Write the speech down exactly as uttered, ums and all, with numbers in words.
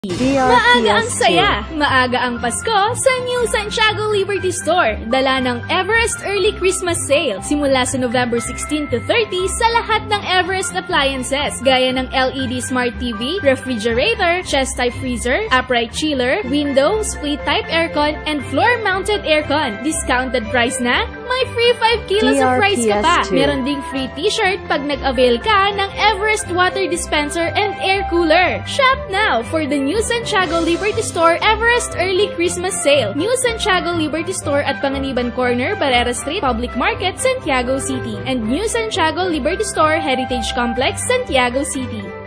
D R P S Maaga ang saya, maaga ang Pasko sa New Santiago Liberty Store. Dala ng Everest Early Christmas Sale. Simula sa November sixteen to thirty sa lahat ng Everest appliances. Gaya ng L E D Smart T V, refrigerator, chest-type freezer, upright chiller, window, split-type aircon, and floor-mounted aircon. Discounted price na? May free five kilos of rice ka pa. Meron ding free t-shirt pag nag-avail ka ng Everest water dispenser and air cooler. Shop now for the New Santiago Liberty Store Everest Early Christmas Sale. New Santiago Liberty Store at Panganiban Corner, Barrera Street, Public Market, Santiago City. And New Santiago Liberty Store Heritage Complex, Santiago City.